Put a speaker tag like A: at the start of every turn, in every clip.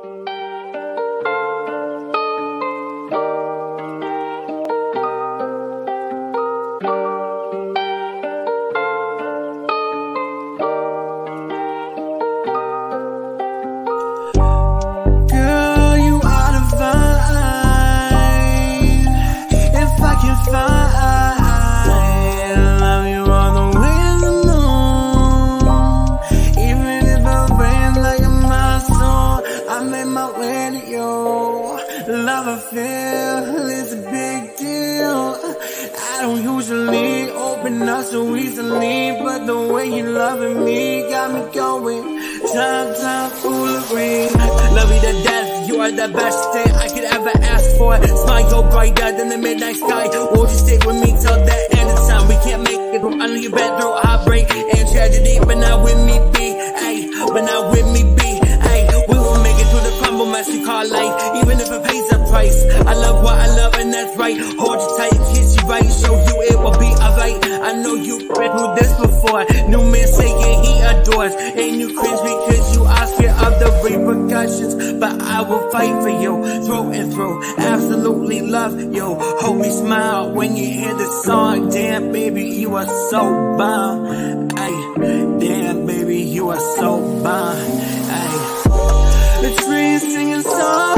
A: Love I feel is a big deal. I don't usually open up so easily, but the way you loving me got me going. Time foolery. Love you to death, you are the best thing I could ever ask for. Smile brighter than the midnight sky. Won't you stay with me till the end of time? We can't make it through. I know you've been through heartbreak and tragedy, but not with me, be. Ay, but not with me, be. Ay, we will make it through the crumble mess you call life, even if it pays a price. I love what I love and that's right. Hold you tight, kiss you right, show you it will be alright. I know you've been through this before. New man saying he adores, and you cringe because you are scared of the repercussions. But I will fight for you through and through. Absolutely love you. Hope you smile when you hear the song. Damn baby, you are so bomb. Ay, damn baby, you are so bomb. Ay. The trees singing songs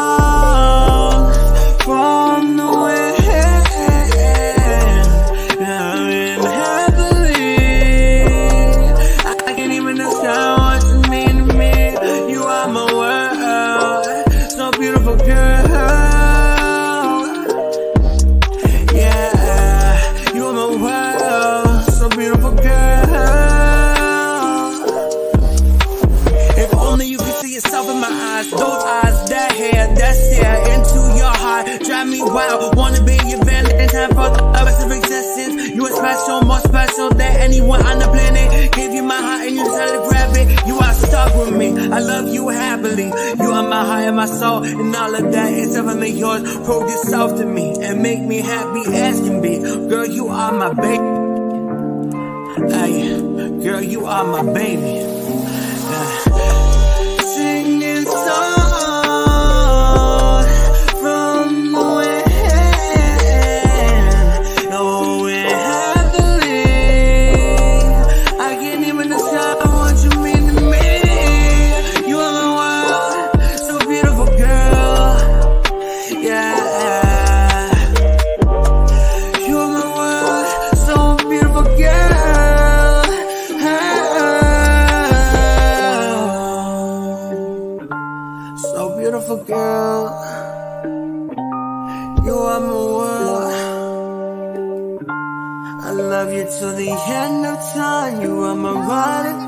A: from the wind, loving happily. I can't even describe what you mean to me. You are my world, so beautiful girl. Yeah, you are my world, so beautiful girl. If only you could see yourself in my eyes, those eyes, that hair, that stare into your heart, drive me wild. Wanna be your Valentine for the rest of existence. You are special, more special than anyone on the planet. Gave you my heart and you decided to grab it. You are stuck with me, I love you happily. You are my heart and my soul, and all of that is definitely yours. Prove yourself to me and make me happy as can be. Girl, you are my baby. Ay, girl, you are my baby. Singing songs from the wind, knowing happily. I can't even describe what you mean to me. You are my world, so beautiful girl. Yeah, you are my world, so beautiful girl. So beautiful girl, you are my world. I love you till the end of time. You are my ride or